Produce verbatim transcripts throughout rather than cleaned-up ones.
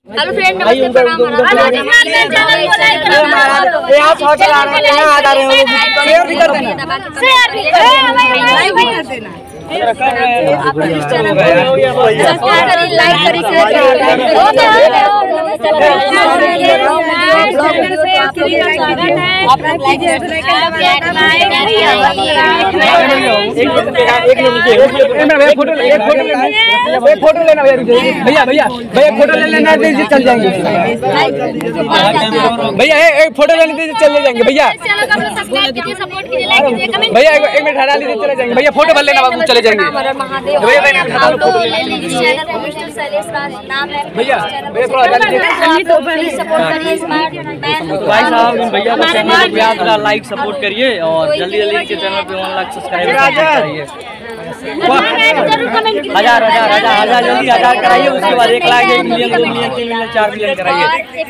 Hello friend, नमस्ते, प्रणाम। ये आप बहुत चला रहे हैं, आ जा रहे हो, शेयर भी कर देना, शेयर भी कर देना। आप इस चैनल को सब्सक्राइब करिए, लाइक करिए, शेयर करिए। आप लाइक कीजिए, एक फोटो लेना भैया, भैया भैया फोटो ले लेना, चल जाएंगे भैया, एक फोटो लेने दीजिए, चले जाएंगे भैया। भैया एक मिनट हटा लीजिए, चले जाएंगे भैया, फोटो भर लेना, बाबू चले जाएंगे भैया। भैया भैया भाई साहब, भैया को चैनल पे आप लाइक सपोर्ट करिए और जल्दी जल्दी इनके चैनल पे वन लाख सब्सक्राइबर कराइए। हजार हजार हजार हजार जल्दी हजार कराइए, उसके बाद एक लाख, एक मिलियन, दो मिलियन, तीन मिलियन, चार मिलियन कराइए।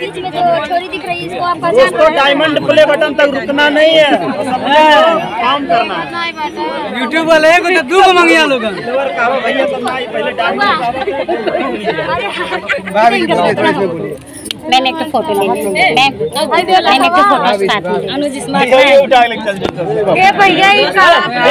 दोस्तों डायमंड प्ले बटन तक रुकना नहीं है, काम करना है। यूट्यूब वाले को तो दो मंगिया लोग मैंने एक फोटो ले ली, मैं मैंने एक फोटो साथ में अनुज स्मार्ट है ये भैया ही का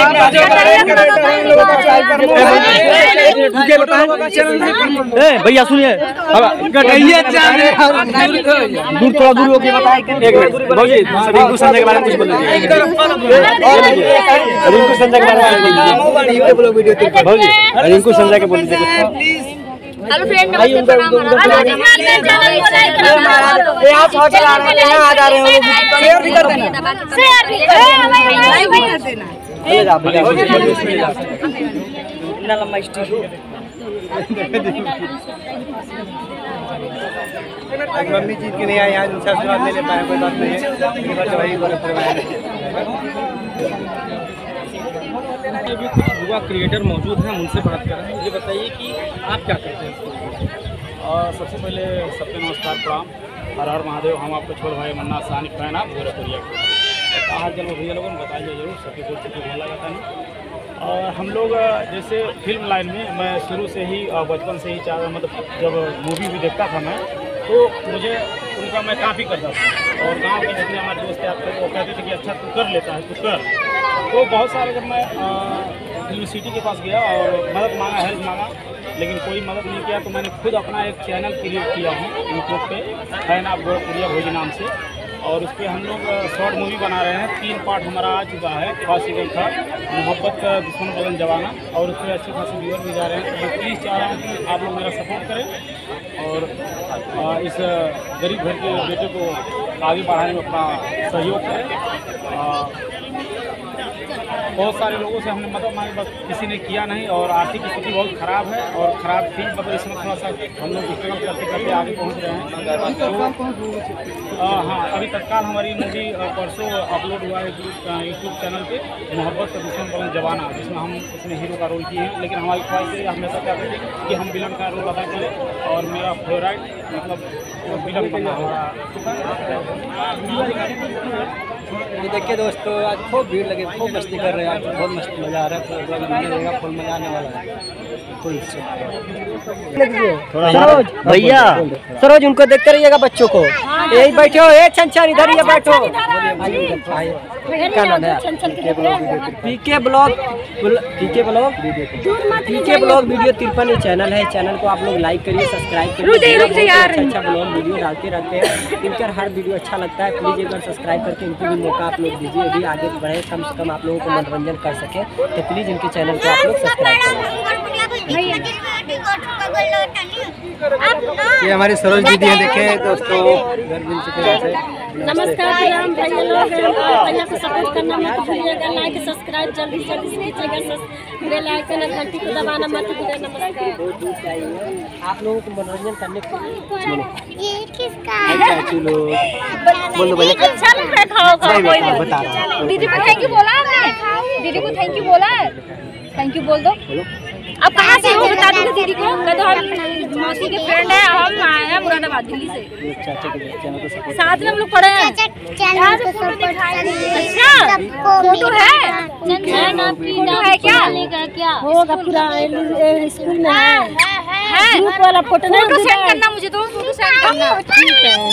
ए भैया सुनिए, कटाइए दूर, थोड़ा दूर होके बताएं। एक मिनट भौजी, रिंकू संजय के बारे में कुछ बोल दीजिए, रिंकू संजय के बारे में भौजी, रिंकू संजय के बोल दीजिए कुछ। हेलो फ्रेंड, नमस्ते, प्रणाम। ये आप बहुत चला रहे हैं, आ जा रहे हो, शेयर भी कर देना, शेयर भी कर देना। चले जा भैया, इतना लंबा स्टिक मम्मी जीत के नहीं आए, यहाँ उनसे आशीर्वाद ले लेता है, कोई बात नहीं है, वही बोले अभी कुछ युवा क्रिएटर मौजूद हैं, उनसे बात कर रहे हैं। ये बताइए कि आप क्या करते हैं? और सबसे पहले सबके नमस्कार, प्रणाम, हर हर महादेव। हम आपको छोड़ भाई मन्ना सानी फैन आप गोरखपुरिया को हर जन्म भैया लोगों ने बताइए जरूर, सबके कुछ कुछ भला लगाता नहीं। और हम लोग जैसे फिल्म लाइन में मैं शुरू से ही बचपन से ही चाह मतलब जब मूवी भी देखता था मैं, तो मुझे उनका मैं काफ़ी करता था। और गांव के जितने हमारे दोस्त आते वो कहते थे कि अच्छा तू कर लेता है, तू कर। तो बहुत सारे जब मैं फिल्म सिटी के पास गया और मदद मांगा, हेल्प मांगा, लेकिन कोई मदद नहीं किया, तो मैंने खुद अपना एक चैनल क्रिएट किया है यूट्यूब पे, फैन आप गोरखपुरिया भोजी नाम से। और उस पर हम लोग शॉर्ट मूवी बना रहे हैं, तीन पार्ट हमारा आ चुका है। फर्स्ट सीजन था मोहब्बत का दुश्मन बदन जवाना, और उस पर अच्छे खासे व्यूअर भी जा रहे हैं। तो प्लीज़ चाह रहा हूँ कि आप लोग मेरा सपोर्ट करें और इस गरीब घर के बेटे को आगे बढ़ाने में अपना सहयोग करें। बहुत सारे लोगों से हमने मदद मांगी, बस किसी ने किया नहीं, और आर्थिक स्थिति बहुत ख़राब है और ख़राब थी, मतलब इसमें थोड़ा सा हम लोग स्ट्रगल करते करते आगे पहुंच रहे हैं। तो हाँ, अभी तत्काल हमारी मूवी परसों अपलोड हुआ है यूट्यूब चैनल पे, मोहब्बत का दुश्मन बदन जवाना, जिसमें हम उसमें हीरो का रोल किए हैं। लेकिन हमारी ख्वाहिश है हमेशा चाहते थे कि हम विलन का रोल अदा करें, और मेरा फेवरेट मतलब विलन बनना हमारा। ये देखिए दोस्तों, आज खूब भीड़ लगी, खूब मस्ती कर रहे हैं, आज बहुत मस्ती मजा आ रहा है, फुल मजा आने वाला है। सरोज भैया, सरोज उनको देखते रहिएगा, बच्चों को यही बैठे हो, एक छंछन इधर ही बैठो। क्या नाम है? PK blog, PK blog PK blog video तिरपन ये चैनल है। चैनल को आप लोग लाइक करिए, सब्सक्राइब करिए, अच्छा अच्छा ब्लॉग वीडियो डालते रहते हैं। इनका हर वीडियो अच्छा लगता है, प्लीज़ एक बार सब्सक्राइब करके इनको भी मौका आप लोग दीजिए, अभी आगे बढ़े, कम से कम आप लोगों को मनोरंजन कर सके, तो प्लीज़ इनके चैनल को आप लोग सब्सक्राइब करें। ये हमारी सरोज दीदी है, देखें दोस्तों, घर मिल चुके हैं। नमस्कार भैया लोग, भैया को सपोर्ट करना मत भूलिएगा, लाइक सब्सक्राइब जल्दी से जल्दी कीजिएगा, बेल आइकन घंटी को दबाना मत भूलिएगा। नमस्कार। आप लोगों को मनोरंजन करने के लिए ये किसका है? बोलो भैया, अच्छा लग रहा है, बता रहा हूँ। दीदी को थैंक यू बोला आपने? दीदी को थैंक यू बोला है? थैंक यू बोल दो। अब कहाँ से हो बता दो दीदी को, कह दो हम मौसी के फ्रेंड है, हम आए हैं मुरादाबाद दिल्ली से, साथ में हम लोग पढ़े हैं। अच्छा फोटो है, फोटो है क्या? होगा पूरा स्कूल में है, ग्रुप वाला फोटो सेंड करना मुझे, तो फोटो सेंड ठीक है।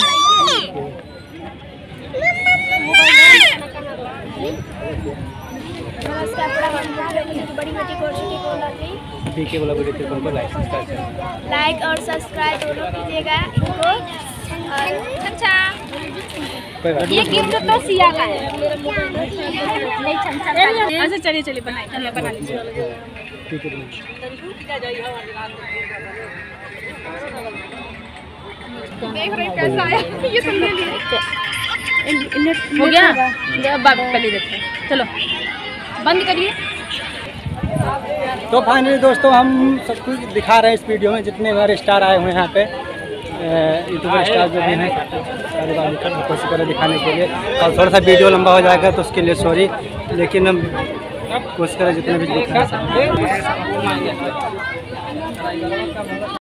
बड़ी बेटी को छोटी को लगी पीके ब्लॉग वीडियो तिरपन को लाइक सब्सक्राइब लाइक और सब्सक्राइब दोनों कीजिएगा इनको। अच्छा कोई बात ये गिफ्ट तो सिया का है। अच्छा चलिए चलिए बनाइए बना लीजिए। ठीक देख रहे कैसा आया ये तुमने लिया हो गया। पहले देखते हैं, चलो बंद करिए। तो फाइनली दोस्तों हम सब कुछ दिखा रहे हैं इस वीडियो में, जितने हमारे स्टार आए हुए हैं यहाँ पे, यूट्यूबर स्टार जो भी हैं सारे बार कोशिश करें दिखाने के लिए। और थोड़ा सा वीडियो लंबा हो जाएगा तो उसके लिए सॉरी, लेकिन हम कोशिश करें जितने भी दिखा